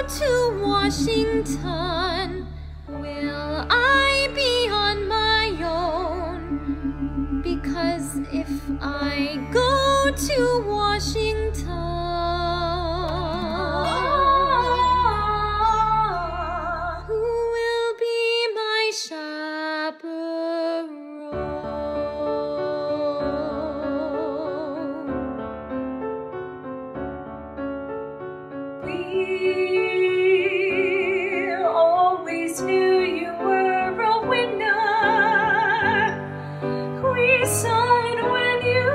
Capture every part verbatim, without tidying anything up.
to Washington, will I be on my own? Because if I go to Washington, who will be my chaperone? We always knew you were a winner. We saw it when you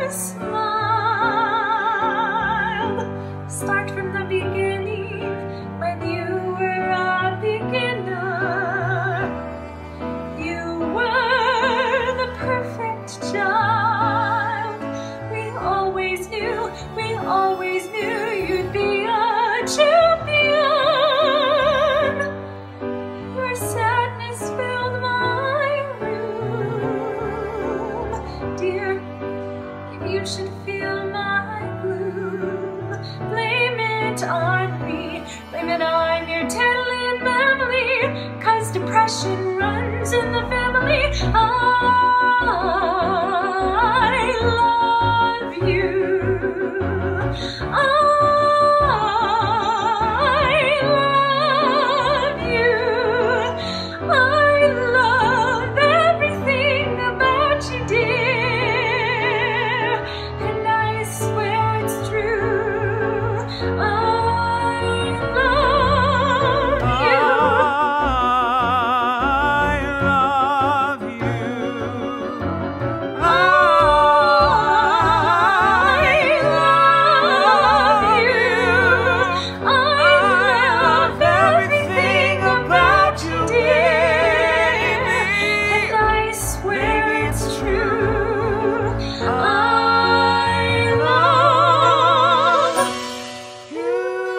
smiled. Start from the beginning when you were a beginner. You were the perfect child. We always knew, we always knew you'd be a champion. Your sadness filled my room. Dear, if you should feel my gloom, blame it on me, blame it on your Italian family, 'cause depression runs in the family. I love you. I love you. I love everything about you, dear, and I swear it's true. I love you. I love you. I love everything about you, dear, and I swear it's true. I love you.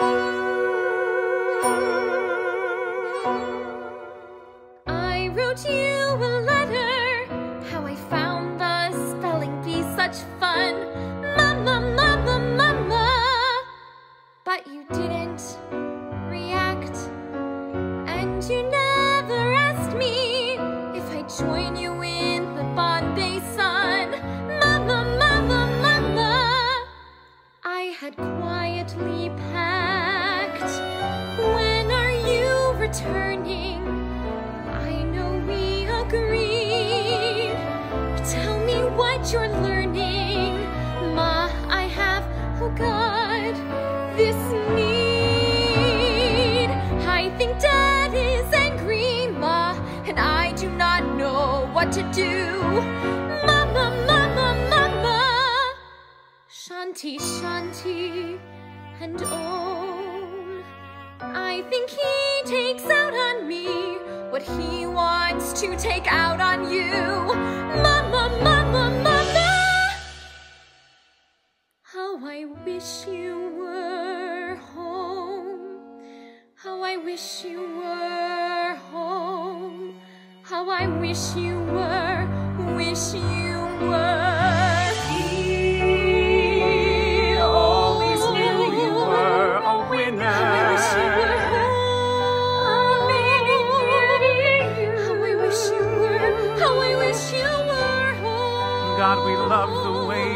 I wrote you a letter, how I found the spelling bee such fun. Mama, mama, mama, but you didn't react, and you never asked me if I'd join you in the Bombay sun. Mama, mama, mama, I had quietly packed. When are you returning? I know we agreed. Tell me what you're learning. Ma, I have, oh God, this need. I think Dad is angry, Ma, and I do not know what to do. Mama, mama, mama, Shanti, Shanti, and oh, I think he takes out on me what he wants to take out on you. Mama, mama, mama, how I wish you were home. How I wish you were home. How I wish you were, wish you were. We always knew you were a winner. How I wish you were home. Baby beauty, you. How I wish you were, how I wish you were home. God, we love the way